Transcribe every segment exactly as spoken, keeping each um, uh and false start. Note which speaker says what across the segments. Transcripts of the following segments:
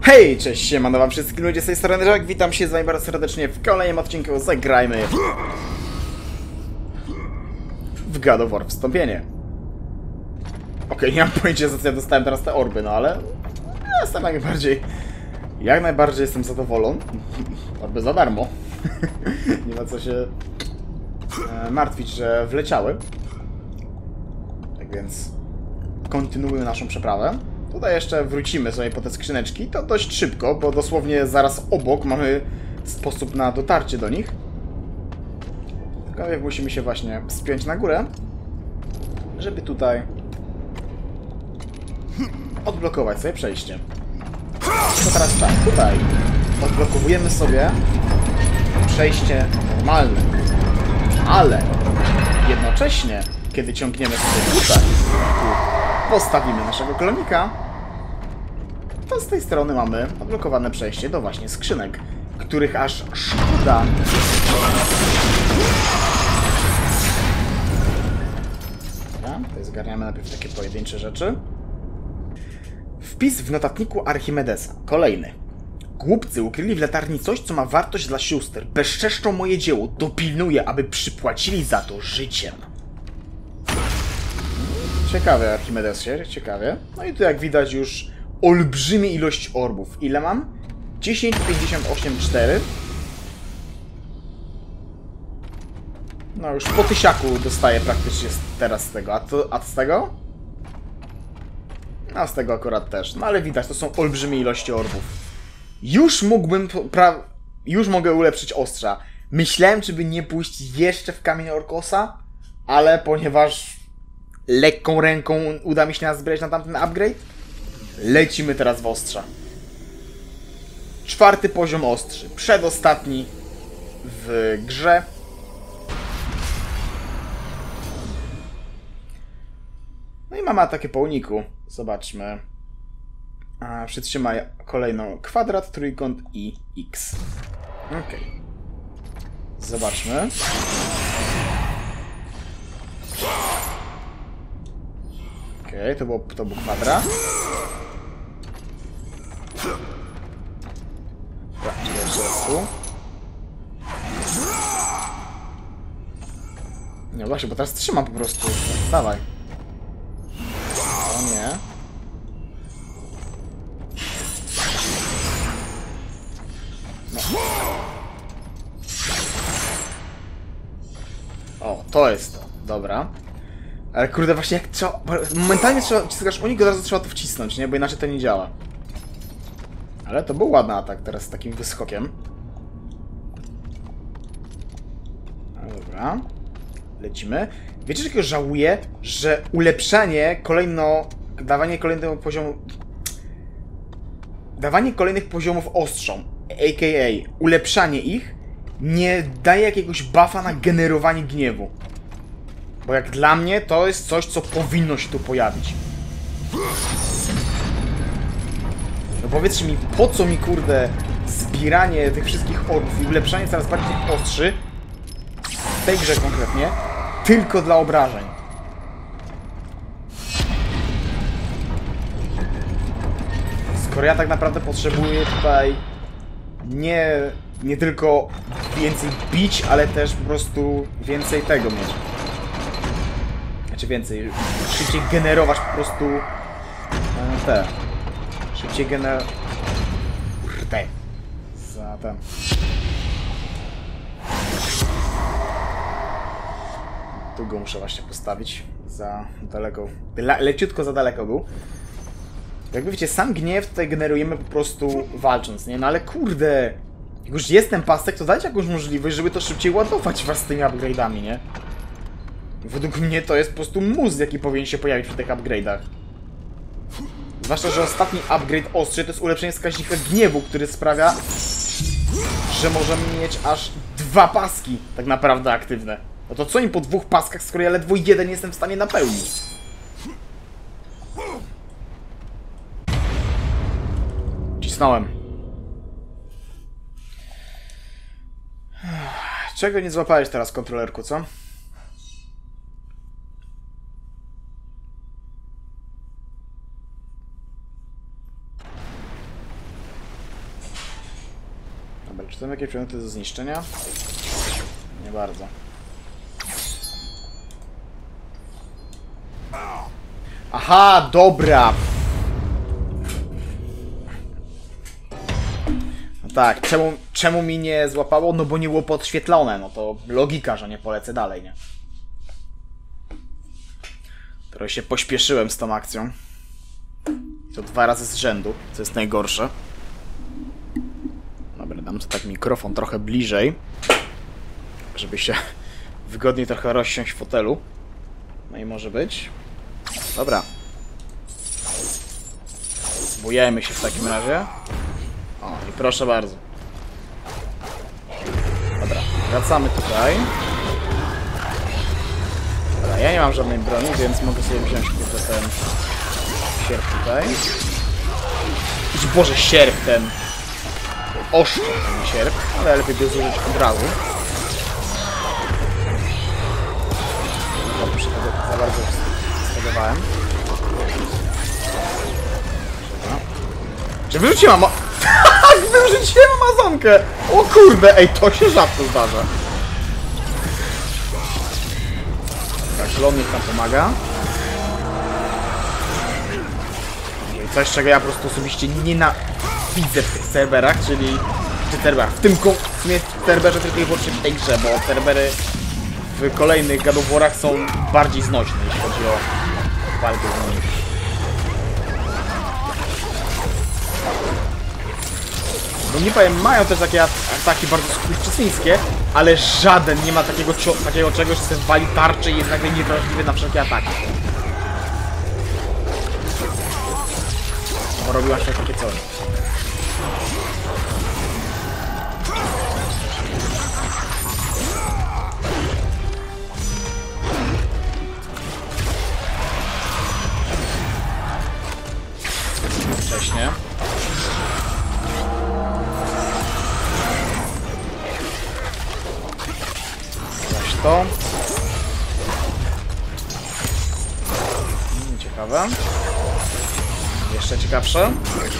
Speaker 1: Hej, cześć, siemano wam wszystkim ludzie z tej strony Jack, witam się z wami bardzo serdecznie w kolejnym odcinku Zagrajmy w God of War Wstąpienie. Okej, okay, nie mam pojęcia, za co ja dostałem teraz te orby, no ale ja jestem jak najbardziej, jak najbardziej jestem zadowolony. Orby za darmo. Nie ma co się e, martwić, że wleciały. Tak więc kontynuujemy naszą przeprawę. Tutaj jeszcze wrócimy sobie po te skrzyneczki. To dość szybko, bo dosłownie zaraz obok mamy sposób na dotarcie do nich. Tylko musimy się właśnie spiąć na górę, żeby tutaj odblokować sobie przejście. To teraz tak, tutaj odblokowujemy sobie przejście normalne. Ale jednocześnie, kiedy ciągniemy sobie tutaj, postawimy naszego klonika, to z tej strony mamy odblokowane przejście do właśnie skrzynek, których aż szkoda. Dobra, tutaj zgarniamy najpierw takie pojedyncze rzeczy. Wpis w notatniku Archimedesa. Kolejny. Głupcy ukryli w latarni coś, co ma wartość dla sióstr. Bezczeszczą moje dzieło. Dopilnuję, aby przypłacili za to życiem. Ciekawe, Archimedesie, ciekawie. No i tu jak widać już olbrzymie ilość orbów. Ile mam? dziesięć pięćdziesiąt osiem cztery. No już po tysiaku dostaję praktycznie teraz z tego. A, to, a z tego? A z tego akurat też. No ale widać, to są olbrzymie ilości orbów. Już mógłbym... Pra... Już mogę ulepszyć ostrza. Myślałem, czy by nie pójść jeszcze w kamień Orkosa, ale ponieważ lekką ręką uda mi się nas zbierać na tamten upgrade, lecimy teraz w ostrza. Czwarty poziom ostrzy. Przedostatni w grze. No i mamy atakę po uniku. Zobaczmy. A, przytrzymaj kolejną kwadrat, trójkąt i X. Okej. Okay. Zobaczmy. Okej, okay, to, było, to był kwadrat. Sprawdźmy jeszcze raz tu. Nie, właśnie, bo teraz trzymam po prostu. Dawaj. O nie. No. O, to jest to. Dobra. Ale kurde, właśnie jak trzeba... Momentalnie trzeba... Wciskasz unik, od razu trzeba to wcisnąć, nie? Bo inaczej to nie działa. Ale to był ładny atak teraz z takim wyskokiem. No dobra. Lecimy. Wiecie, czego żałuję? Że ulepszanie kolejno... Dawanie kolejnego poziomu... Dawanie kolejnych poziomów ostrzom, a k a ulepszanie ich, nie daje jakiegoś buffa na generowanie gniewu. Bo jak dla mnie to jest coś, co powinno się tu pojawić. No powiedzcie mi, po co mi kurde zbieranie tych wszystkich orbów i ulepszanie coraz bardziej tych ostrzy, w tej grze konkretnie, tylko dla obrażeń. Skoro ja tak naprawdę potrzebuję tutaj nie, nie tylko więcej bić, ale też po prostu więcej tego mieć. Znaczy więcej, szybciej generować po prostu e, te. Szybciej gener... Kurde. Za ten. Tu go muszę właśnie postawić. Za daleko. Le leciutko za daleko był. Jakby wiecie, sam gniew tutaj generujemy po prostu walcząc, nie? No ale kurde. Jak już jest ten pasek, to dajcie jakąś możliwość, żeby to szybciej ładować was z tymi upgrade'ami, nie? Według mnie to jest po prostu mózg, jaki powinien się pojawić przy tych upgrade'ach. Zwłaszcza, że ostatni upgrade ostrzy to jest ulepszenie wskaźnika gniewu, który sprawia, że możemy mieć aż dwa paski tak naprawdę aktywne. No to co im po dwóch paskach, skoro ja ledwo jeden jestem w stanie napełnić? Cisnąłem. Czego nie złapałeś teraz, kontrolerku, co? Dobra, czy są jakieś przedmioty do zniszczenia? Nie bardzo. Aha, dobra! No tak, czemu, czemu mi nie złapało? No bo nie było podświetlone, no to logika, że nie polecę dalej, nie? Trochę się pośpieszyłem z tą akcją. To dwa razy z rzędu, co jest najgorsze. Dobra, dam sobie tak mikrofon trochę bliżej, żeby się wygodniej trochę rozsiąść w fotelu. No i może być. Dobra. Bujajmy się w takim razie. O, i proszę bardzo. Dobra, wracamy tutaj. Dobra, ja nie mam żadnej broni, więc mogę sobie wziąć kurde ten sierp tutaj. I Boże, sierp ten. Oszczep ten sierp, ale lepiej go zużyć od razu. Dobrze, za bardzo stagowałem. Czy wyrzuciłem ama... Tak, wyrzuciłem Amazonkę! O kurde, ej, to się rzadko zdarza. Tak, Lomnik nam pomaga. I coś, czego ja po prostu osobiście nienawidzę w tych serwerach, czyli... w serwerach, w tym w sumie w serwerze tylko i wyłącznie w tej grze, bo serwery w kolejnych God of War'ach są bardziej znośne, jeśli chodzi o walkę z nimi. No nie powiem, mają też takie ataki bardzo skurczysyńskie, ale żaden nie ma takiego, takiego czegoś, że sobie wali tarczy i jest nagle niewrażliwy na wszelkie ataki. Bo robiła się takie coś. Wcześniej. Weź to. Hmm, ciekawe. Jeszcze ciekawsze.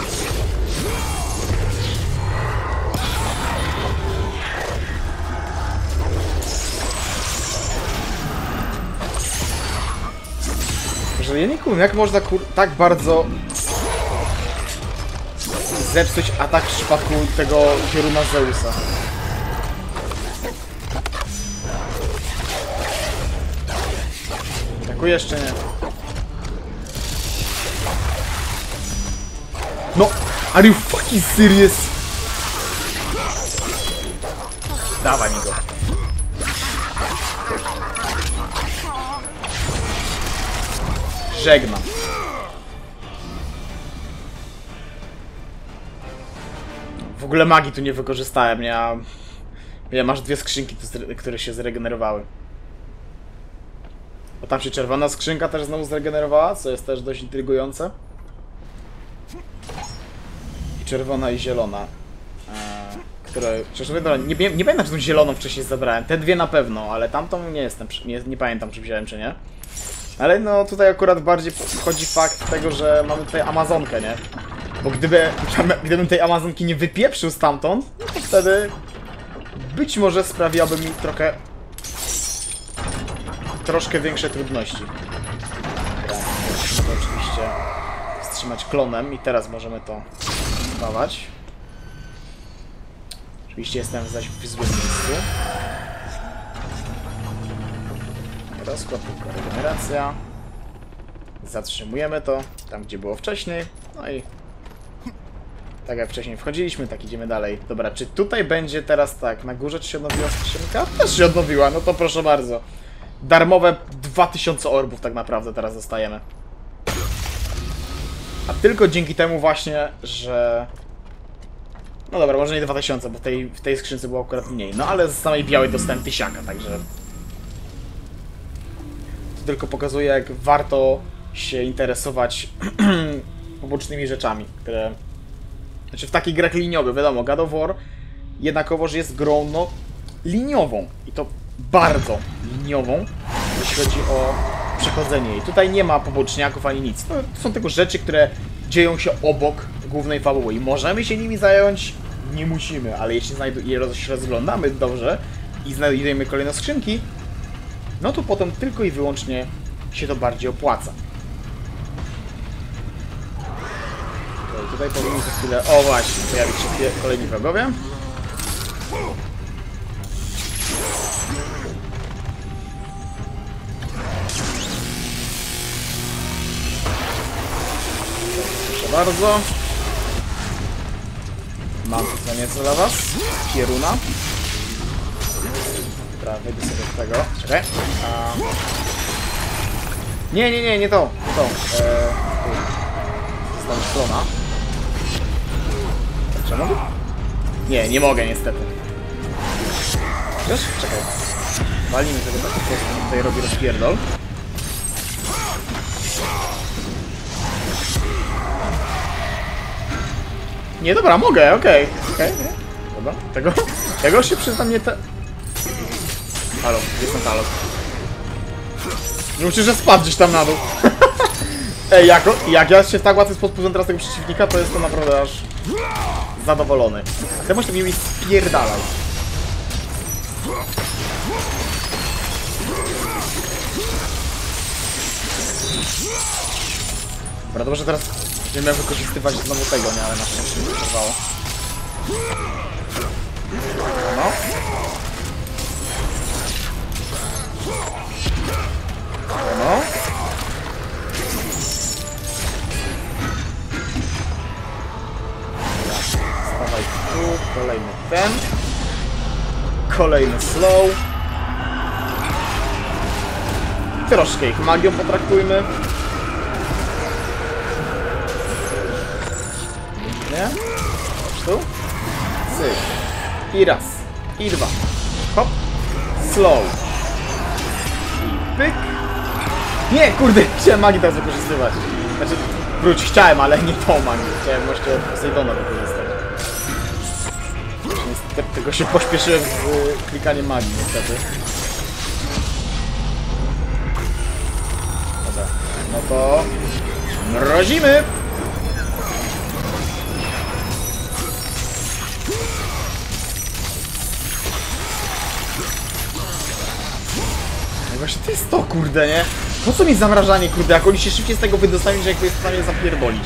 Speaker 1: Że ja nie kumam, jak można kur tak bardzo zepsuć atak w przypadku tego pioruna Zeusa. Atakuje jeszcze nie. No, are you fucking serious? Dawaj mi go. Żegnam. W ogóle magii tu nie wykorzystałem, ja... Ja masz dwie skrzynki, które się zregenerowały. A tam się czerwona skrzynka też znowu zregenerowała, co jest też dość intrygujące. I czerwona i zielona. Eee, które... Nie, nie, nie pamiętam, czy tą zieloną wcześniej zabrałem. Te dwie na pewno, ale tamtą nie jestem... Nie, nie pamiętam, czy wziąłem, czy nie. Ale no tutaj akurat bardziej wchodzi fakt tego, że mamy tutaj Amazonkę, nie? Bo gdyby, gdybym tej Amazonki nie wypieprzył stamtąd, no to wtedy być może sprawiałoby mi trochę troszkę większe trudności. Tak, musimy to oczywiście wstrzymać klonem i teraz możemy to spawać. Oczywiście jestem zaś w złym miejscu. Rozkład, regeneracja. Zatrzymujemy to tam, gdzie było wcześniej. No i tak jak wcześniej wchodziliśmy, tak idziemy dalej. Dobra, czy tutaj będzie teraz tak? Na górze czy się odnowiła skrzynka? Też się odnowiła, no to proszę bardzo. Darmowe dwa tysiące orbów tak naprawdę teraz dostajemy. A tylko dzięki temu właśnie, że... No dobra, może nie dwa tysiące, bo w tej, w tej skrzynce było akurat mniej. No ale z samej białej dostałem tysiaka, także... To tylko pokazuje, jak warto się interesować pobocznymi rzeczami, które... Znaczy w takich grach liniowych, wiadomo, God of War jednakowoż jest grą, no, liniową. I to bardzo liniową, jeśli chodzi o przechodzenie jej. Tutaj nie ma poboczniaków ani nic. To są tylko rzeczy, które dzieją się obok głównej fabuły i możemy się nimi zająć nie musimy, ale jeśli znajdu- się rozglądamy dobrze i znajdujemy kolejne skrzynki, no to potem tylko i wyłącznie się to bardziej opłaca. Tutaj powinni za chwilę, o właśnie, pojawić się kolejni wrogowie. Proszę bardzo. Mam to nieco dla was. Pieruna. Dobra, wejdę sobie z tego. Czekaj. A... Nie, nie, nie, nie to. Nie to. Eee, Została strona. Czy mogę? Nie, nie mogę niestety. Wiesz? Czekaj. Walimy tego tak po prostu. Tutaj robi rozpierdol. Nie, dobra, mogę, okej. Okay. Okej, okay, dobra. Tego, tego się przyznam nie te... Halo, gdzie jest ten talos? Nie musisz, że spadł gdzieś tam na dół. Ej, jako, jak ja się w tak łatwy sposób pozbędę teraz tego przeciwnika, to jestem naprawdę aż zadowolony. A ty możesz mi spierdalał. Dobra, dobrze, teraz nie miałem wykorzystywać znowu tego, nie, ale na szczęście nie przerwało. No. No. Stawaj tu, kolejny ten. Kolejny slow. Troszkę ich magią potraktujmy. Nie? Chodź tu. Cyk. I raz. I dwa. Hop. Slow. I pyk. Nie, kurde, chciałem magii teraz wykorzystywać. Znaczy, wróć, chciałem, ale nie tą magię. Chciałem właśnie Poseidona wykorzystać. Niestety tego się pośpieszyłem z klikaniem magii, niestety. Dobra, no to... mrozimy! No właśnie to jest to, kurde, nie? Po co mi zamrażanie, kurde, jak oni się szybciej z tego wydostają, że jakby jest w stanie zapierdolić.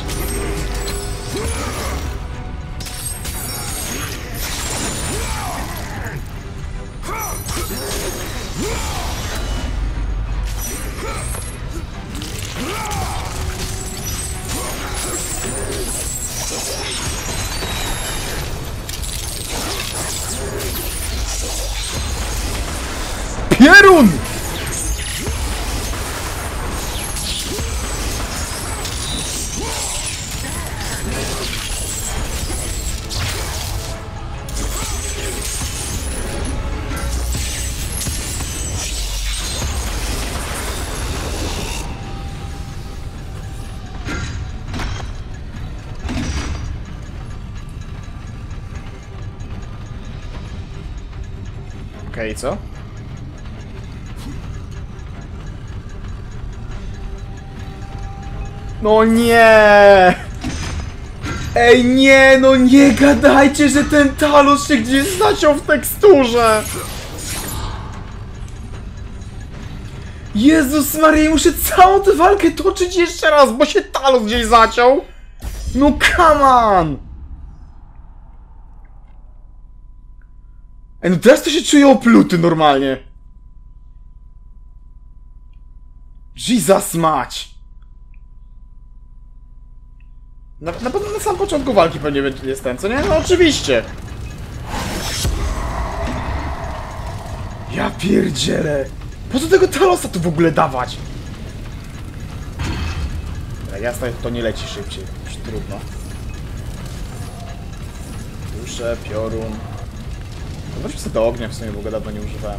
Speaker 1: Pierun! Okej, okay, co? No nie! Ej, nie, no nie gadajcie, że ten talos się gdzieś zaciął w teksturze! Jezus Maria, muszę całą tę walkę toczyć jeszcze raz, bo się talos gdzieś zaciął! No come on! Ej, no teraz to się czuje opluty normalnie. Jesus mać! Na, na pewno na samym początku walki pewnie jest ten, co nie? No oczywiście! Ja pierdzielę! Po co tego talosa tu w ogóle dawać? Jak jasne, to nie leci szybciej. Już trudno. Duszę, piorun... Wróćmy sobie do ognia, w sumie, bo go dawno nie używałem.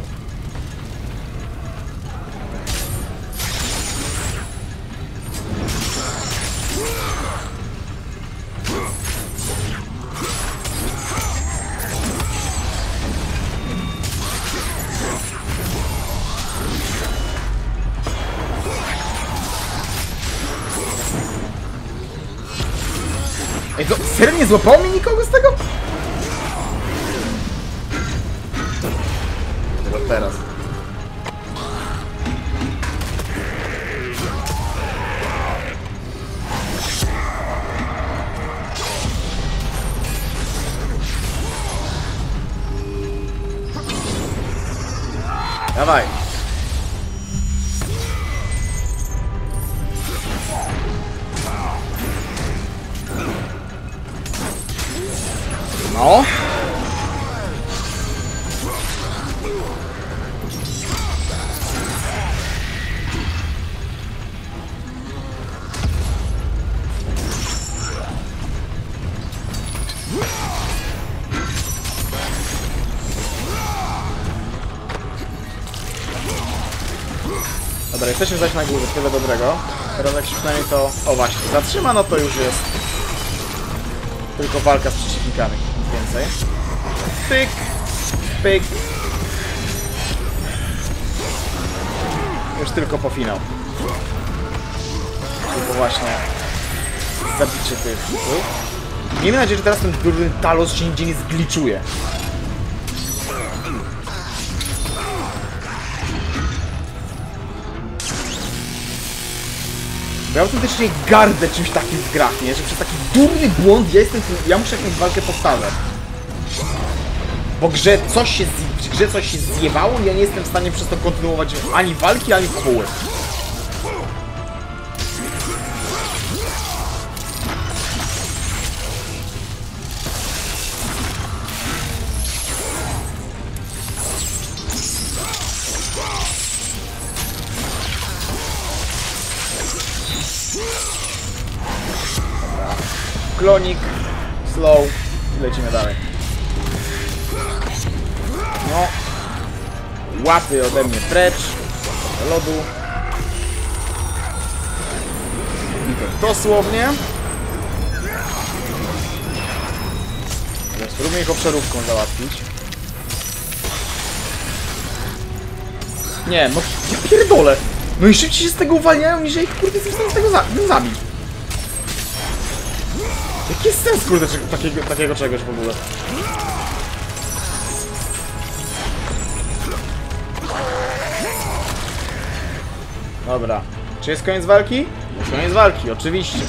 Speaker 1: Ej, to serio nie złapało mi nikogo z tego? teraz. Dawaj. No. Dobra, jesteśmy zaś na górze, tyle dobrego. Teraz jak się przynajmniej to... O właśnie, zatrzyma, no to już jest tylko walka z przeciwnikami, nic więcej. Pyk, pyk. Już tylko po finał. Tylko właśnie zabicie tych typów. Miejmy nadzieję, że teraz ten durny Talos się nigdzie nie zgliczuje. Bo ja autentycznie gardzę czymś takim w grach, nie? Że przez taki durny błąd ja jestem... Ja muszę jakąś walkę powtarzać. Bo grze coś się, w grze coś się zjebało i ja nie jestem w stanie przez to kontynuować ani walki, ani fabuły. Dobra. Klonik, slow i lecimy dalej. No, łapy ode mnie precz, do lodu. I to dosłownie. Teraz spróbujmy ich obszarówką załatwić. Nie, no ja pierdolę. No i szybciej się z tego uwalniają, niż ja ich kurde jestem w stanie z tego za zabić. Jaki jest sens kurde takiego, takiego czegoś w ogóle? Dobra. Czy jest koniec walki? Jest koniec walki, oczywiście.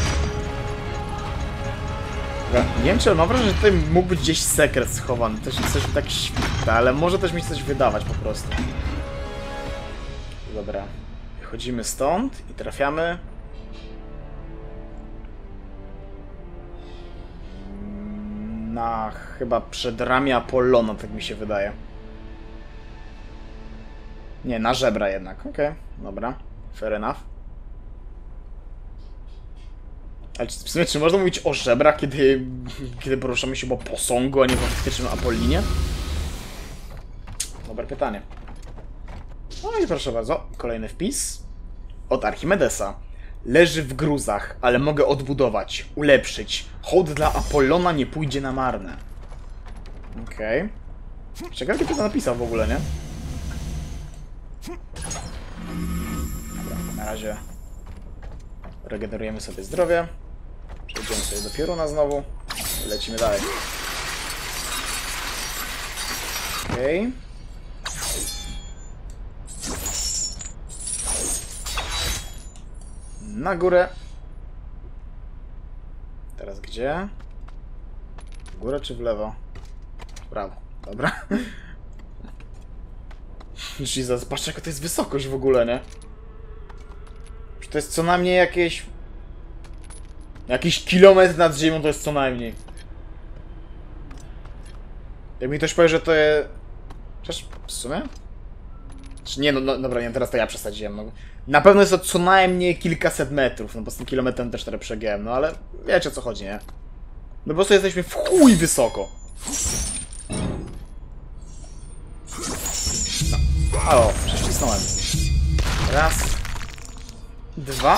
Speaker 1: Dobra. Nie wiem, czy mam wrażenie, że tutaj mógł być gdzieś sekret schowany. Też coś tak świta, ale może też mi coś wydawać po prostu. Dobra. Wychodzimy stąd i trafiamy... na chyba przedramię Apollona, tak mi się wydaje. Nie, na żebra jednak. Okej, okay. Dobra. Fair enough. Ale w sumie, czy można mówić o żebrach, kiedy, kiedy poruszamy się po posągu, a nie po faktycznym Apollinie? Dobre pytanie. No i proszę bardzo, kolejny wpis. Od Archimedesa. Leży w gruzach, ale mogę odbudować, ulepszyć. Hołd dla Apollona nie pójdzie na marne. Okej. Okay. Czekaj, kto to napisał w ogóle, nie? Dobra, na razie regenerujemy sobie zdrowie. Przejdziemy sobie do pioruna znowu i lecimy dalej. Okej. Okay. Na górę. Teraz gdzie? W górę czy w lewo? W prawo. Dobra. Jesus, patrzcie jaka to jest wysokość w ogóle, nie? To jest co najmniej jakieś... Jakiś kilometr nad ziemią to jest co najmniej. Jak mi ktoś powie, że to jest... Przecież w sumie? Czy nie, no, no dobra, nie, teraz to ja przesadziłem. No. Na pewno jest to co najmniej kilkaset metrów, no bo z tym kilometrem też trochę przegiąłem, no ale wiecie o co chodzi, nie? No po prostu jesteśmy w chuj wysoko. No. O, prześcisnąłem. Raz. Dwa.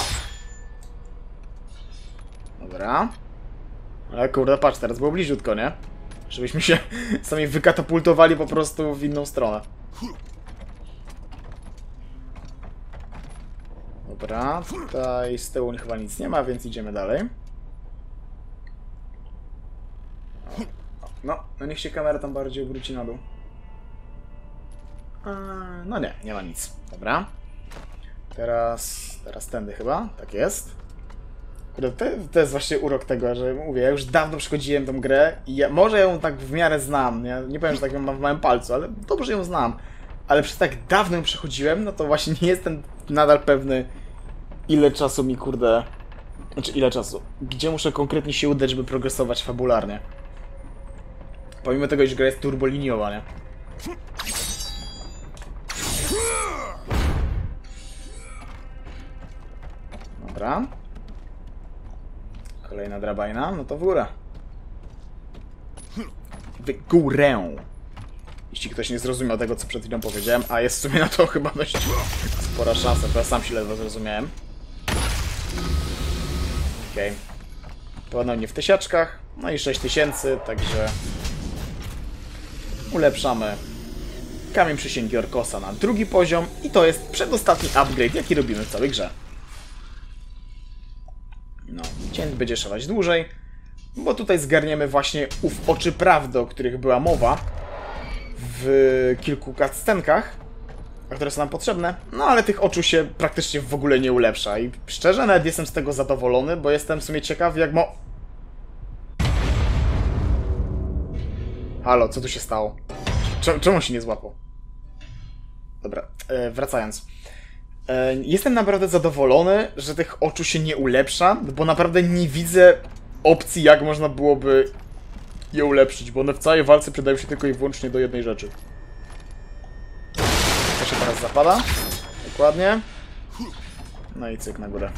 Speaker 1: Dobra. Ale kurde, patrz, teraz było bliziutko, nie? Żebyśmy się sami wykatapultowali po prostu w inną stronę. Dobra, tutaj z tyłu chyba nic nie ma, więc idziemy dalej. O, no, no niech się kamera tam bardziej obróci na dół. Eee, no nie, nie ma nic. Dobra. Teraz... Teraz tędy chyba. Tak jest. Kurde, to, to jest właśnie urok tego, że mówię, ja już dawno przechodziłem tą grę i ja, może ją tak w miarę znam, nie, nie powiem, że tak ją mam w małym palcu, ale dobrze ją znam. Ale przez tak dawno ją przechodziłem, no to właśnie nie jestem nadal pewny, ile czasu mi, kurde... Znaczy, ile czasu? Gdzie muszę konkretnie się udać, żeby progresować fabularnie? Pomimo tego, że gra jest turboliniowa, nie? Dobra. Kolejna drabina, no to w górę. W górę. Jeśli ktoś nie zrozumiał tego, co przed chwilą powiedziałem, a jest w sumie na to chyba dość spora szansa, bo ja sam się ledwo zrozumiałem. Okej. Okay. Ponownie w tysiaczkach, no i sześć tysięcy, także ulepszamy kamień przysięgi Orkosa na drugi poziom i to jest przedostatni upgrade, jaki robimy w całej grze. No, cień będzie szalać dłużej, bo tutaj zgarniemy właśnie ów oczy prawdy, o których była mowa w kilku cutscenkach, które są nam potrzebne, no ale tych oczu się praktycznie w ogóle nie ulepsza i szczerze nawet jestem z tego zadowolony, bo jestem w sumie ciekaw jak mo... Halo, co tu się stało? Czemu się nie złapał? Dobra, e, wracając. E, jestem naprawdę zadowolony, że tych oczu się nie ulepsza, bo naprawdę nie widzę opcji, jak można byłoby je ulepszyć, bo one w całej walce przydają się tylko i wyłącznie do jednej rzeczy. To się teraz zapada. Dokładnie. No i cyk na górę.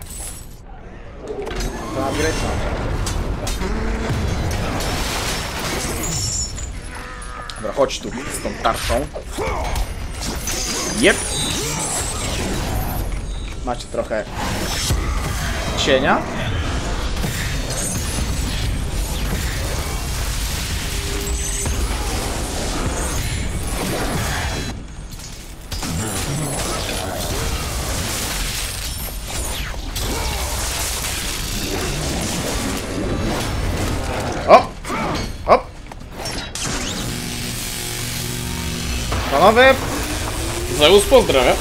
Speaker 1: To upgrade mamy. Dobra, chodź tu z tą tarczą. Jep. Macie trochę cienia. O! Hop! Panowie! Zeus pozdrawia!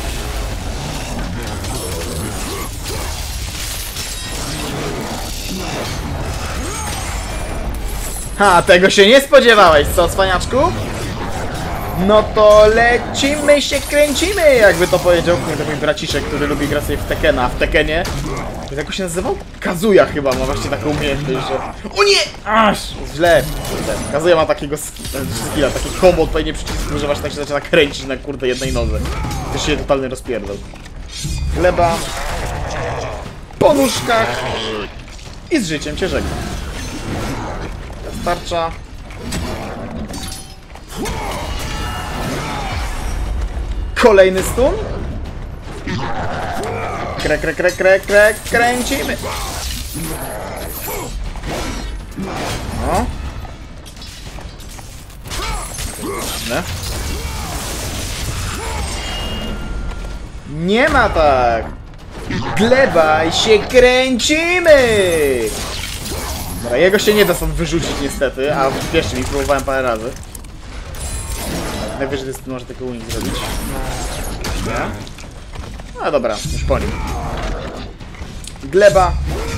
Speaker 1: Ha, tego się nie spodziewałeś, co, cwaniaczku? No to lecimy się, kręcimy, jakby to powiedział to mój braciszek, który lubi grać sobie w Tekena. W Tekenie, jak się nazywał? Kazuya chyba ma właśnie taką umiejętność, że... O nie! Aż! Źle! Kazuya ma takiego skilla, taki kombo odpowiednie przycisku, że właśnie tak się zaczyna kręcić na kurde jednej nodze. To się totalny rozpierdol. Chleba. Po nóżkach. I z życiem cię żegnam. Tarcza. Kolejny stun. Krek, krek, krek, krek, krek, kręcimy. No. Nie ma tak. Glebaj się, kręcimy. Dobra, jego się nie da stąd wyrzucić niestety, a wierzcie mi, próbowałem parę razy. Najwyżej jest, może tylko unik zrobić. Nie? No dobra, już po nim. Gleba.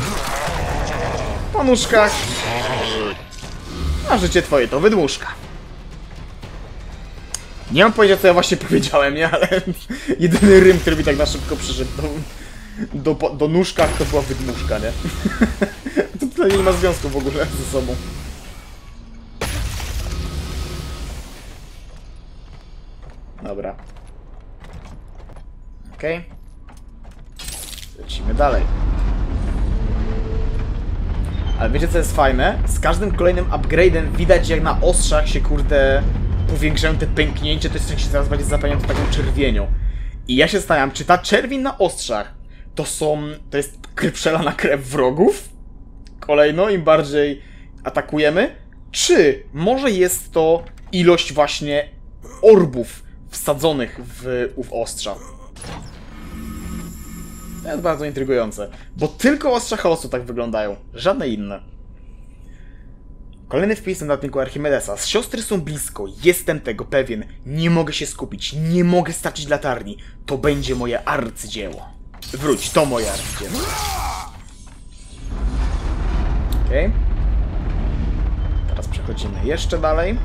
Speaker 1: Po nóżkach. A życie twoje to wydmuszka. Nie mam powiedzieć, co ja właśnie powiedziałem, nie? Ale jedyny rym, który mi tak na szybko przyszedł do, do, do nóżkach, to była wydmuszka, nie? To tutaj nie ma związku w ogóle ze sobą. Dobra. Okej. Okay. Lecimy dalej. Ale wiecie co jest fajne? Z każdym kolejnym upgrade'em widać jak na ostrzach się kurde powiększają te pęknięcia, to jest coś się zaraz będzie zapełniać taką czerwienią. I ja się zastanawiam, czy ta czerwień na ostrzach to są... to jest przelana krew wrogów? Kolejno, im bardziej atakujemy? Czy może jest to ilość właśnie orbów wsadzonych w ów ostrza? To jest bardzo intrygujące, bo tylko ostrza chaosu tak wyglądają, żadne inne. Kolejny wpis na notatniku Archimedesa. Z siostry są blisko, jestem tego pewien. Nie mogę się skupić, nie mogę stracić latarni. To będzie moje arcydzieło. Wróć, to moje arcydzieło. Okej. Okay. Teraz przechodzimy jeszcze dalej.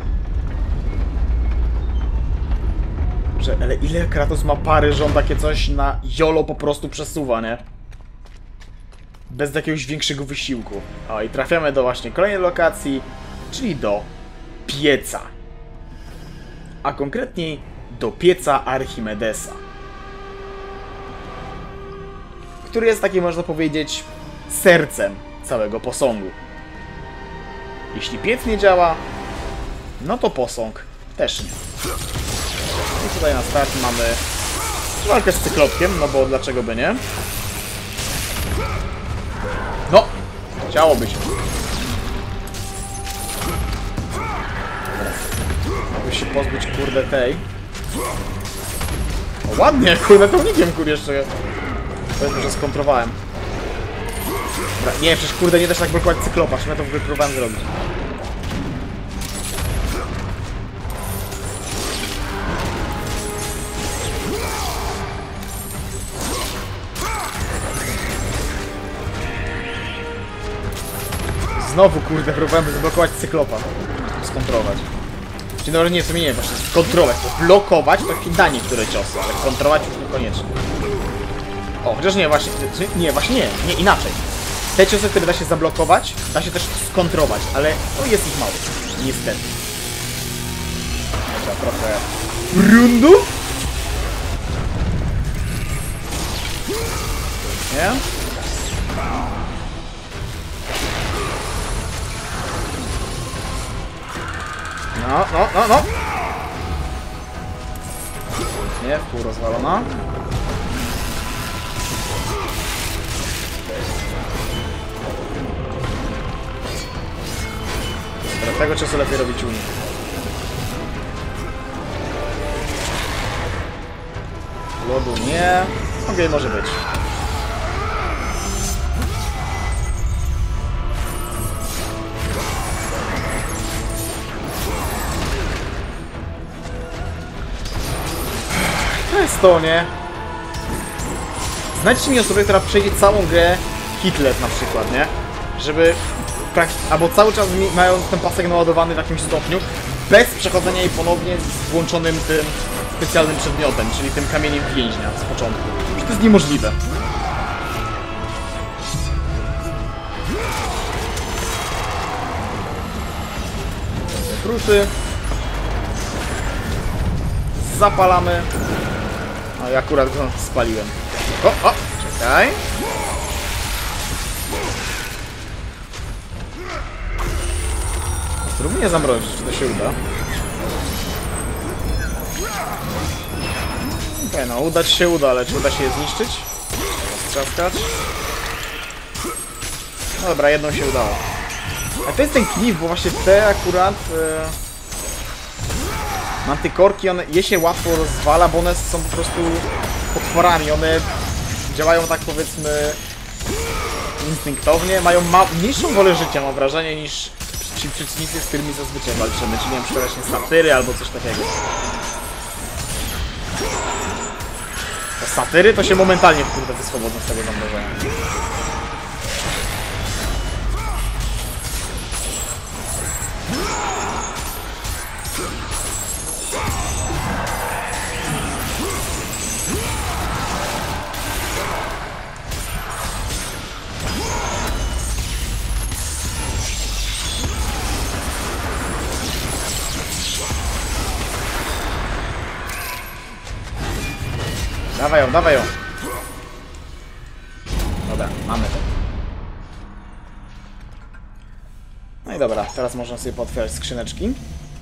Speaker 1: Że, ale ile Kratos ma pary, że on takie coś na jolo po prostu przesuwa, nie? Bez jakiegoś większego wysiłku. O, i trafiamy do właśnie kolejnej lokacji, czyli do pieca. A konkretniej do pieca Archimedesa. Który jest taki, można powiedzieć, sercem całego posągu. Jeśli piec nie działa, no to posąg też nie. I tutaj na start mamy walkę z Cyklopkiem, no bo dlaczego by nie? No! Chciałoby się. Mogę się pozbyć, kurde, tej. O, ładnie, kurde, pełnikiem, kurde, jeszcze. To jest, że skontrowałem. Dobra, nie, przecież, kurde, nie da się tak blokować Cyklopa, ja to próbowałem zrobić. Znowu, kurde, próbowałem zablokować Cyklopa. Skontrować. Czyli no, nie, w sumie nie, właśnie skontrować. Bo blokować to da niektóre ciosy, ale kontrolować już niekoniecznie. O, chociaż nie, właśnie, nie, właśnie nie, nie, inaczej. Te ciosy, które da się zablokować, da się też skontrować, ale no jest ich mało. Niestety. Dobra, trochę... Rundu? Nie? No, no, no, no! Nie, w pół rozwalona. Tego czasu lepiej robić unik. Lodu nie. Okej, okay, może być. To jest to, nie? Znajdźcie mi osobę, która przejdzie całą grę Hitler na przykład, nie? Żeby... albo cały czas mają ten pasek naładowany w jakimś stopniu, bez przechodzenia jej ponownie z włączonym tym specjalnym przedmiotem, czyli tym kamieniem więźnia z początku. Już to jest niemożliwe. Kruty. Zapalamy. A ja akurat go spaliłem. O, o, czekaj. Spróbuję nie zamrozić, czy to się uda. Okej, okay, no udać się uda, ale czy uda się je zniszczyć? Strzaskać. No dobra, jedną się udało. A to jest ten klif, bo właśnie te akurat... Yy... Mantykorki, one je się łatwo rozwala, bo one są po prostu potworami. One działają tak, powiedzmy, instynktownie. Mają ma mniejszą wolę życia, mam wrażenie, niż ci przeciwnicy, z którymi zazwyczaj walczymy. Czyli na przykład właśnie satyry albo coś takiego. To satyry to się momentalnie kurde wyswobodzą z tego zamrożenia. Dawaj ją, dawaj ją. Dobra, mamy to. No i dobra, teraz można sobie pootwierać skrzyneczki.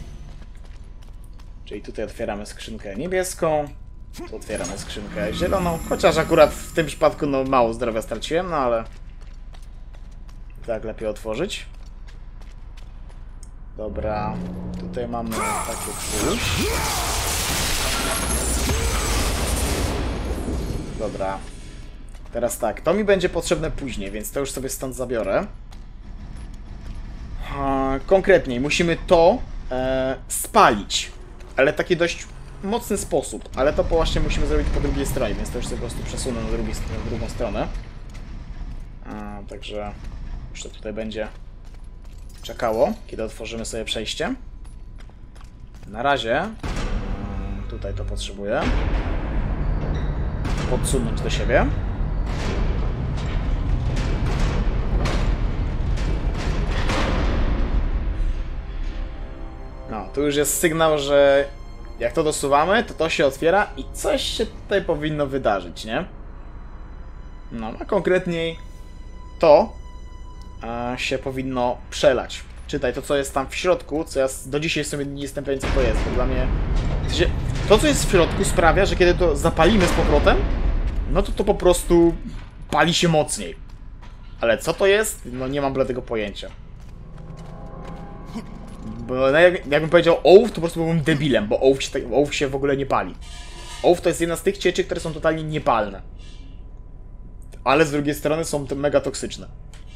Speaker 1: Czyli tutaj otwieramy skrzynkę niebieską, tu otwieramy skrzynkę zieloną, chociaż akurat w tym przypadku no mało zdrowia straciłem, no ale tak lepiej otworzyć. Dobra, tutaj mamy takie coś. Dobra. Teraz tak, to mi będzie potrzebne później, więc to już sobie stąd zabiorę. E, konkretniej, musimy to e, spalić. Ale w taki dość mocny sposób. Ale to właśnie musimy zrobić po drugiej stronie, więc to już sobie po prostu przesunę na, drugi, na drugą stronę. E, także już to tutaj będzie czekało, kiedy otworzymy sobie przejście. Na razie e, tutaj to potrzebuję podsunąć do siebie. No, tu już jest sygnał, że jak to dosuwamy, to to się otwiera i coś się tutaj powinno wydarzyć, nie? No, a konkretniej to a, się powinno przelać. Czytaj, to co jest tam w środku, co ja do dzisiaj sobie nie jestem pewien, co to jest, bo dla mnie... To, co jest w środku, sprawia, że kiedy to zapalimy z powrotem, no to to po prostu pali się mocniej. Ale co to jest? No nie mam bladego pojęcia. Bo jak, jakbym powiedział ołów, to po prostu byłbym debilem, bo ołów się, ołów się w ogóle nie pali. Ołów to jest jedna z tych cieczy, które są totalnie niepalne. Ale z drugiej strony są mega toksyczne.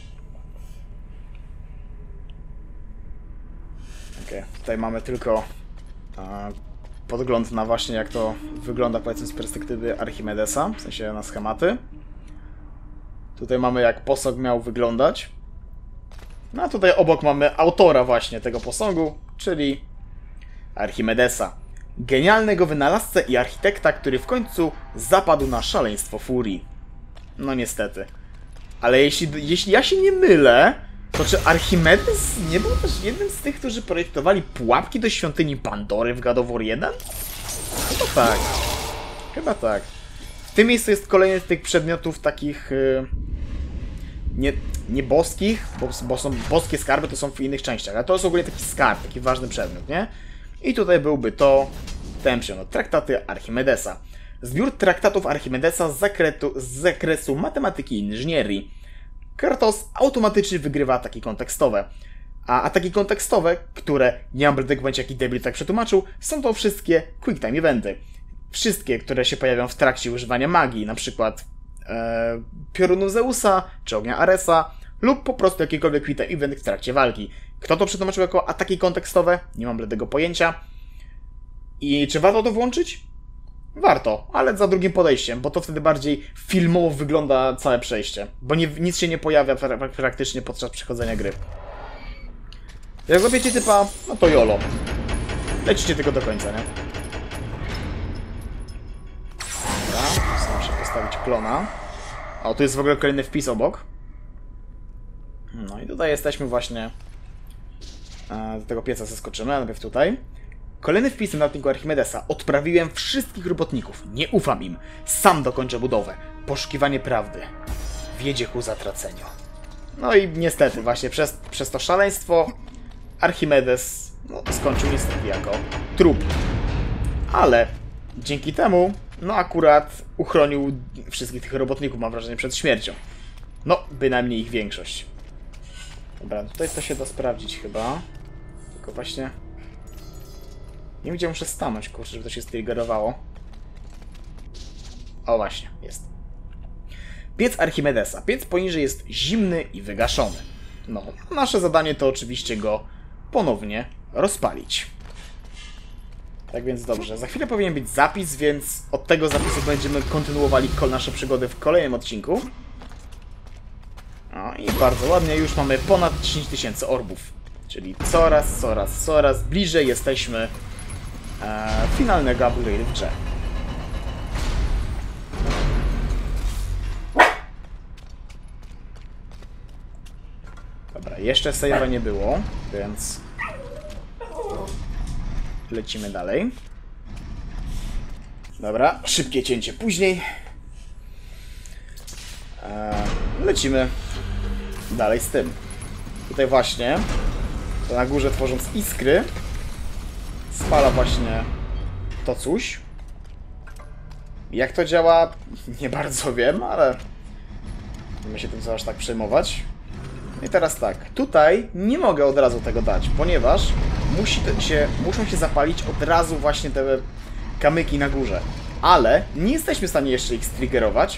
Speaker 1: Okej, okay. Tutaj mamy tylko a, podgląd na właśnie jak to wygląda, powiedzmy, z perspektywy Archimedesa, w sensie na schematy. Tutaj mamy jak posąg miał wyglądać. No a tutaj obok mamy autora właśnie tego posągu, czyli Archimedesa. Genialnego wynalazcę i architekta, który w końcu zapadł na szaleństwo furii. No niestety. Ale jeśli, jeśli ja się nie mylę, to czy Archimedes nie był też jednym z tych, którzy projektowali pułapki do świątyni Pandory w God of War jeden? Chyba tak. Chyba tak. W tym miejscu jest kolejny z tych przedmiotów takich... Yy... Nie, nie boskich, bo, bo są boskie skarby, to są w innych częściach, ale to jest ogólnie taki skarb, taki ważny przedmiot, nie? I tutaj byłby to Temption, no, traktaty Archimedesa. Zbiór traktatów Archimedesa z, zakretu, z zakresu matematyki i inżynierii. Kratos automatycznie wygrywa ataki kontekstowe. A ataki kontekstowe, które, nie mam bladego pojęcia jaki debil tak przetłumaczył, są to wszystkie quick time eventy. Wszystkie, które się pojawią w trakcie używania magii, na przykład e, piorunu Zeusa, czy ognia Aresa, lub po prostu jakikolwiek quick time event w trakcie walki. Kto to przetłumaczył jako ataki kontekstowe? Nie mam bladego pojęcia. I czy warto to włączyć? Warto, ale za drugim podejściem, bo to wtedy bardziej filmowo wygląda całe przejście. Bo nie, nic się nie pojawia pra praktycznie podczas przechodzenia gry. Jak łapiecie typa, no to jolo. Lecicie tylko do końca, nie? Dobra, chcę się postawić klona. O, tu jest w ogóle kolejny wpis obok. No i tutaj jesteśmy właśnie... Do tego pieca zeskoczymy, a najpierw tutaj. Kolejny wpis na notatniku Archimedesa. Odprawiłem wszystkich robotników. Nie ufam im. Sam dokończę budowę. Poszukiwanie prawdy wiedzie ku zatraceniu. No i niestety właśnie przez, przez to szaleństwo Archimedes no, skończył niestety jako trup. Ale dzięki temu no akurat uchronił wszystkich tych robotników, mam wrażenie, przed śmiercią. No, bynajmniej ich większość. Dobra, tutaj to się da sprawdzić chyba. Tylko właśnie... Nie wiem, gdzie muszę stanąć, kurczę, żeby to się striggerowało. O, właśnie, jest. Piec Archimedesa. Piec poniżej jest zimny i wygaszony. No, nasze zadanie to oczywiście go ponownie rozpalić. Tak więc dobrze. Za chwilę powinien być zapis, więc od tego zapisu będziemy kontynuowali nasze przygody w kolejnym odcinku. No i bardzo ładnie, już mamy ponad dziesięć tysięcy orbów. Czyli coraz, coraz, coraz bliżej jesteśmy e, finalnego upgrade'u w grze. Dobra, jeszcze save'a nie było, więc lecimy dalej. Dobra, szybkie cięcie później. E, lecimy dalej z tym. Tutaj właśnie, to na górze tworząc iskry, spala właśnie to coś. Jak to działa, nie bardzo wiem, ale nie będę się tym co aż tak przejmować. I teraz tak, tutaj nie mogę od razu tego dać, ponieważ musi się, muszą się zapalić od razu właśnie te kamyki na górze. Ale nie jesteśmy w stanie jeszcze ich striggerować,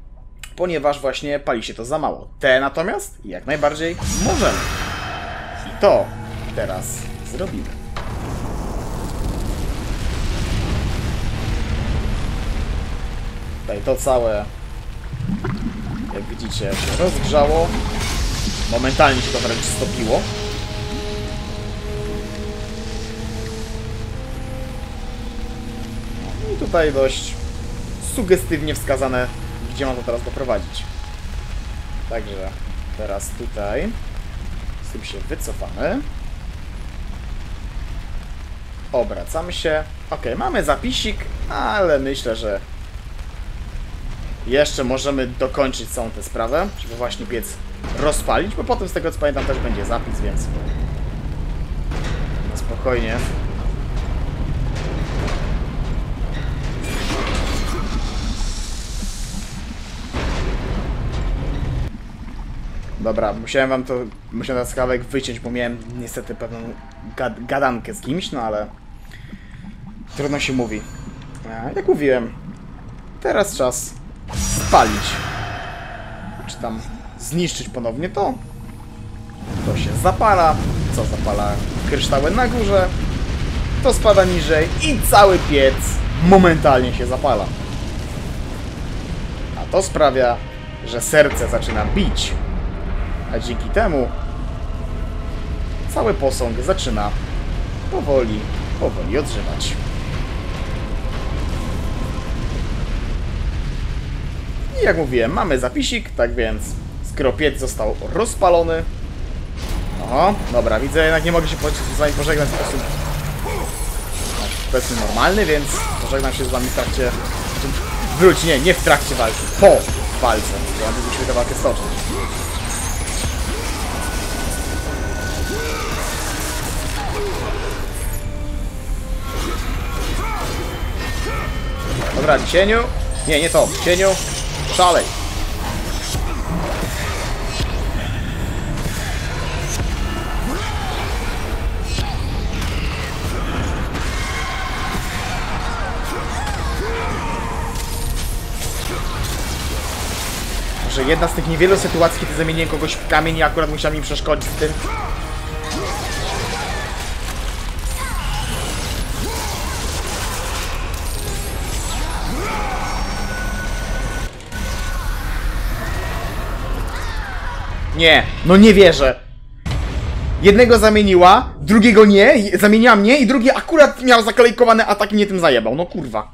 Speaker 1: ponieważ właśnie pali się to za mało. Te natomiast jak najbardziej możemy. I to teraz zrobimy. Tutaj to całe, jak widzicie, się rozgrzało. Momentalnie się to wręcz stopiło. I tutaj dość sugestywnie wskazane, gdzie mam to teraz doprowadzić. Także teraz tutaj z tym się wycofamy. Obracamy się. Ok, mamy zapisik, ale myślę, że jeszcze możemy dokończyć całą tę sprawę, żeby właśnie piec rozpalić, bo potem z tego co pamiętam też będzie zapis, więc no spokojnie. Dobra, musiałem wam to, musiałem ten kawałek wyciąć, bo miałem niestety pewną gad gadankę z kimś, no ale trudno się mówi. Jak mówiłem, teraz czas spalić. Czy tam zniszczyć ponownie to. To się zapala. Co zapala? Kryształy na górze. To spada niżej i cały piec momentalnie się zapala. A to sprawia, że serce zaczyna bić. A dzięki temu cały posąg zaczyna powoli, powoli odżywać. I jak mówiłem, mamy zapisik, tak więc skoro piec został rozpalony. Oho, dobra, widzę, jednak nie mogę się z wami pożegnać w sposób no, powiedzmy normalny, więc pożegnam się z wami w trakcie... Wróć, nie, nie w trakcie walki, po walce, bo mam musimy tę walkę stoczyć. Dobra, cieniu. Nie, nie to. Cieniu. Szalej. Może jedna z tych niewielu sytuacji, kiedy zamieniłem kogoś w kamień i akurat musiałem mi przeszkodzić z tym. Nie, no nie wierzę. Jednego zamieniła, drugiego nie, zamieniła mnie i drugi akurat miał zakolejkowane ataki, nie tym zajebał. No kurwa.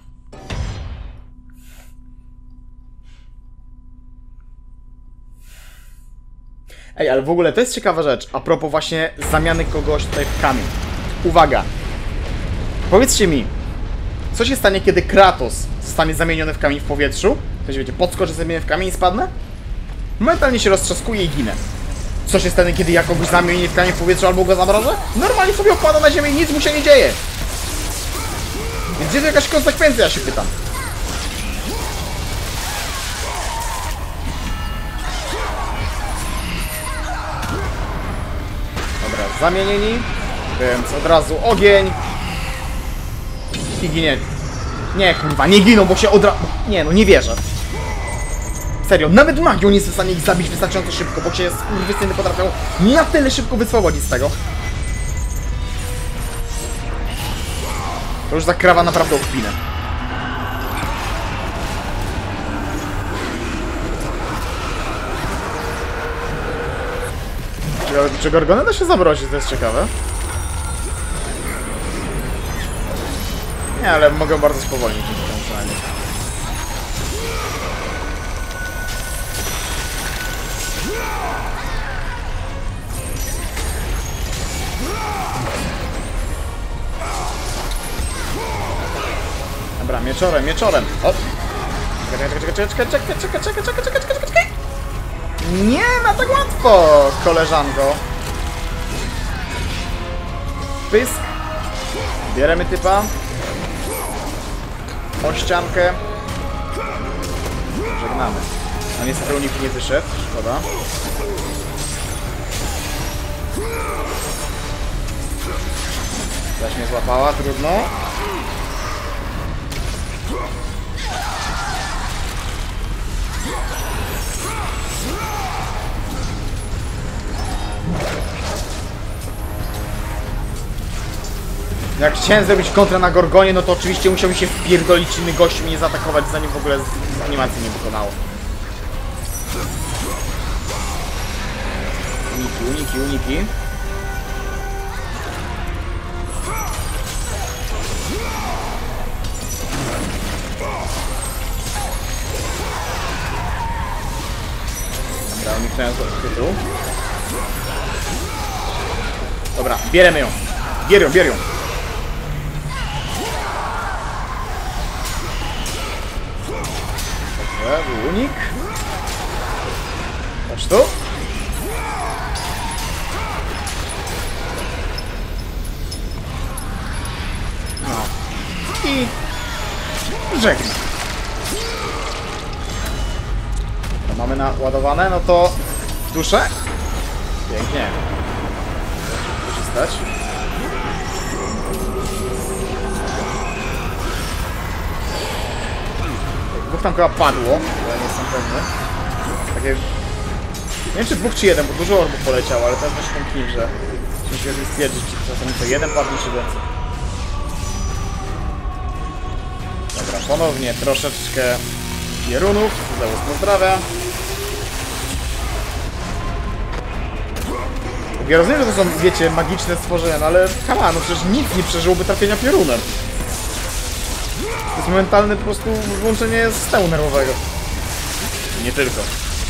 Speaker 1: Ej, ale w ogóle to jest ciekawa rzecz, a propos właśnie zamiany kogoś tutaj w kamień. Uwaga. Powiedzcie mi, co się stanie, kiedy Kratos zostanie zamieniony w kamień w powietrzu? To się wiecie, podskoczę, zamienię w kamień i spadnę? Momentalnie się roztrzaskuję i ginę. Co się stanie, kiedy ja kogoś zamienię w kamień w powietrzu albo go zamrożę? Normalnie sobie opada na ziemię i nic mu się nie dzieje. Więc gdzie to jakaś konsekwencja, ja się pytam. Dobra, zamienieni. Więc od razu ogień. I ginie. Nie, kurwa, nie giną, bo się od razu... Nie, no nie wierzę. Serio, nawet magią nie jest w stanie ich zabić wystarczająco szybko, bo się skurwysyny potrafią na tyle szybko wyswobodzić z tego. To już zakrawa naprawdę o kpinę. Czy, czy Gorgonę da się zamrozić? To jest ciekawe. Nie, ale mogę bardzo spowolnić ten przynajmniej. Dobra, mieczorem, mieczorem. O! Czekaj, czekaj, czekaj, czekaj, czekaj, czekaj, czekaj, czekaj, czekaj, czekaj, czekaj. Nie ma tak łatwo, koleżanko. Pysk. Bieremy typa. O ściankę. Żegnamy. No niestety unik nie wyszedł, szkoda. Zaś mnie złapała, trudno. Jak chciałem zrobić kontrę na Gorgonie, no to oczywiście musiał mi się wpierdolić inny gość i mnie zaatakować, zanim w ogóle z, z animacji nie wykonało. Uniki, uniki, uniki. Dobra, uniknąłem z tytułu. Dobra, bierzemy ją. Bierę ją, bierę ją. Dobrze, był unik. Chodź tu. No. I... żegnam. To mamy naładowane, no to... duszę. Pięknie. Korzystać. Dwóch tam chyba padło, ale nie jestem pewny. Takie... nie wiem czy dwóch czy jeden, bo dużo orbów poleciało, ale to jest właśnie ten klip, że... muszę się stwierdzić, czy czasami to jeden padnie, czy więcej. Dobra, ponownie troszeczkę pierunów. Zeus pozdrawia. Ja rozumiem, że to są, wiecie, magiczne stworzenia, no ale come on, no przecież nikt nie przeżyłoby trafienia piorunem. To jest momentalne po prostu włączenie systemu nerwowego. Nie tylko.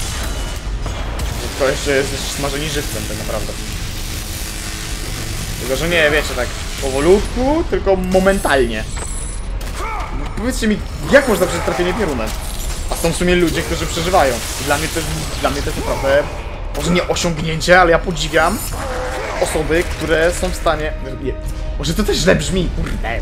Speaker 1: To jeszcze jest smażeni żywcem tak naprawdę. Tylko, że nie, wiecie, tak powolutku, tylko momentalnie. Powiedzcie mi, jak można przeżyć trafienie piorunem? A są w sumie ludzie, którzy przeżywają. Dla mnie to jest, dla mnie to jest naprawdę... może nie osiągnięcie, ale ja podziwiam osoby, które są w stanie... nie. Może to też źle brzmi, kurde. Okay,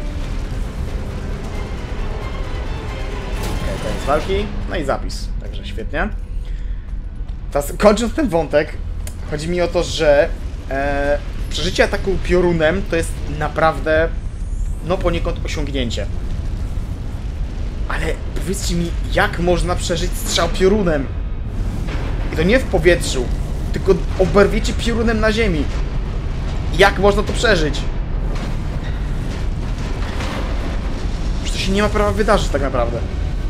Speaker 1: koniec walki, no i zapis, także świetnie. Teraz, kończąc ten wątek, chodzi mi o to, że e, przeżycie ataku piorunem to jest naprawdę, no poniekąd osiągnięcie. Ale powiedzcie mi, jak można przeżyć strzał piorunem? I to nie w powietrzu, tylko oberwiecie piorunem na ziemi. Jak można to przeżyć? Przecież to się nie ma prawa wydarzyć tak naprawdę.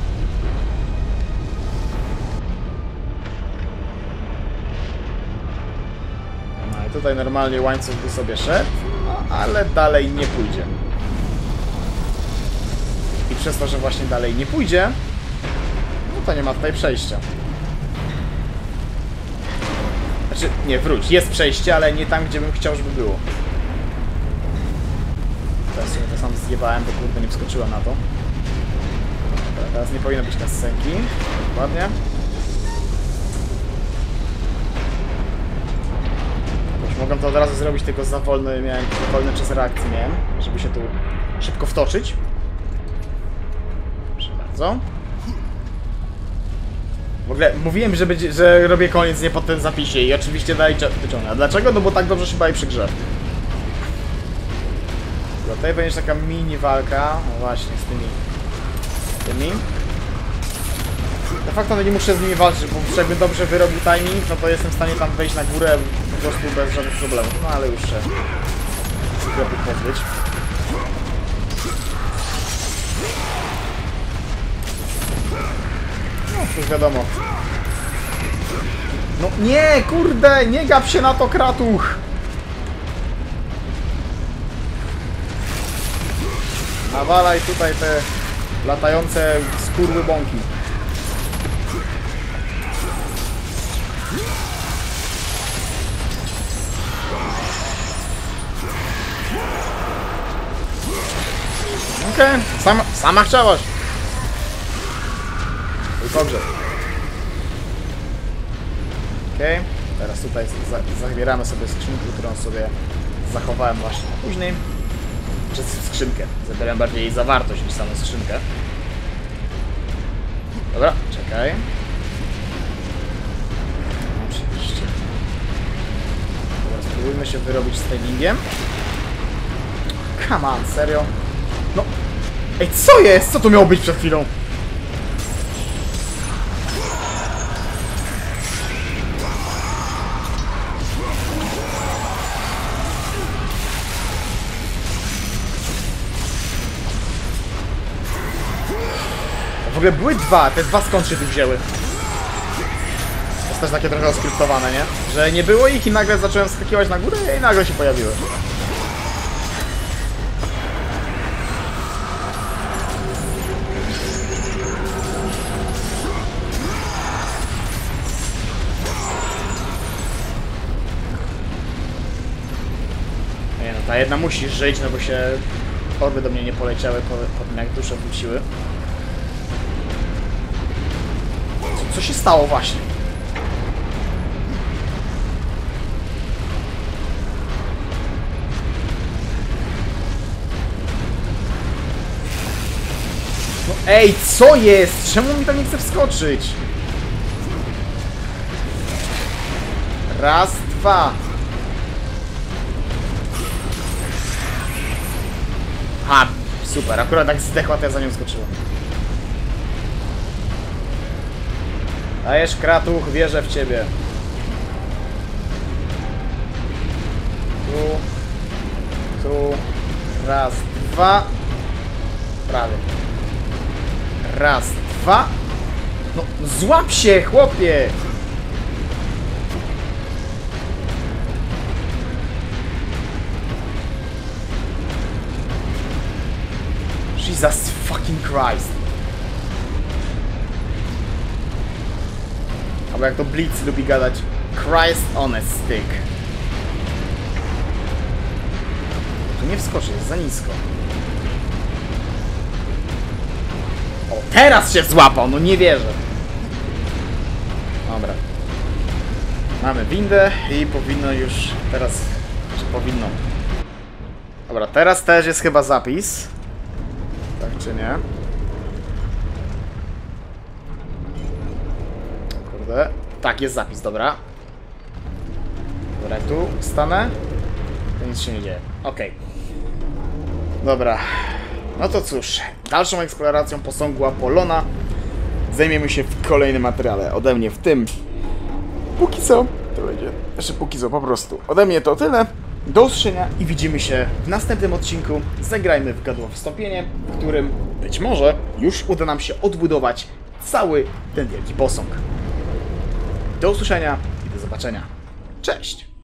Speaker 1: No i tutaj normalnie łańcuch by sobie szedł, no, ale dalej nie pójdzie. I przez to, że właśnie dalej nie pójdzie, no to nie ma tutaj przejścia. Znaczy, nie, wróć, jest przejście, ale nie tam, gdzie bym chciał, żeby było. Teraz sobie to sam zjebałem, bo kurde nie wskoczyłem na to. Dobra, teraz nie powinno być kascenki. Dokładnie. Już mogłem to od razu zrobić, tylko za wolny miałem, za wolny czas reakcji miałem, żeby się tu szybko wtoczyć. Proszę bardzo. W ogóle mówiłem, że, będzie, że robię koniec nie po tym zapisie i oczywiście dalej wyciągnę. A dlaczego? No bo tak dobrze się bawi przy grze. Tutaj będzie taka mini walka, no właśnie, z tymi... tymi. De facto nie muszę z nimi walczyć, bo jakby dobrze wyrobił timing, no to jestem w stanie tam wejść na górę po prostu bez żadnych problemów. No ale już się sklepów pozbyć. No cóż wiadomo. No nie, kurde, nie gap się na to, Kratuch! Nawalaj tutaj te latające skurwy bąki. Okej, okay. sama, sama chciałaś. I dobrze. Okej, okay. Teraz tutaj za zabieramy sobie skrzynkę, którą sobie zachowałem właśnie na później. Przez skrzynkę. Zabieram bardziej jej zawartość niż samą skrzynkę. Dobra, czekaj. Oczywiście. Dobra, spróbujmy się wyrobić z timingiem. Come on, serio? No. Ej, co jest? Co to miało być przed chwilą? W ogóle były dwa, te dwa skąd się tu wzięły? To jest też takie trochę oskryptowane, nie? Że nie było ich i nagle zacząłem skakiwać na górę i nagle się pojawiły. Nie no, ta jedna musi żyć, no bo się orby do mnie nie poleciały po, po tym jak dusze wróciły. Co, co się stało właśnie? No ej, co jest? Czemu mi tam nie chce wskoczyć? Raz, dwa. Ha, super, akurat tak zdechła, to ja za nią skoczyłem. Dajesz, Kratuch, wierzę w ciebie. Tu. Tu. Raz, dwa. Prawie. Raz, dwa. No, złap się, chłopie! Jesus fucking Christ. Albo jak to Blitz lubi gadać, Christ on a stick. Tu nie wskoczy, jest za nisko. O, teraz się złapał, no nie wierzę. Dobra. Mamy windę i powinno już teraz... Czy powinno? Dobra, teraz też jest chyba zapis. Tak czy nie? Kurde. Tak, jest zapis, dobra. Dobra, tu stanę. To nic się nie dzieje. Okej. Dobra. No to cóż. Dalszą eksploracją posągu Apollona zajmiemy się w kolejnym materiale. Ode mnie w tym. Póki co, to będzie. Jeszcze póki co, po prostu. Ode mnie to tyle. Do usłyszenia i widzimy się w następnym odcinku. Zagrajmy w Godło Wstąpienie, w którym być może już uda nam się odbudować cały ten wielki posąg. Do usłyszenia i do zobaczenia. Cześć!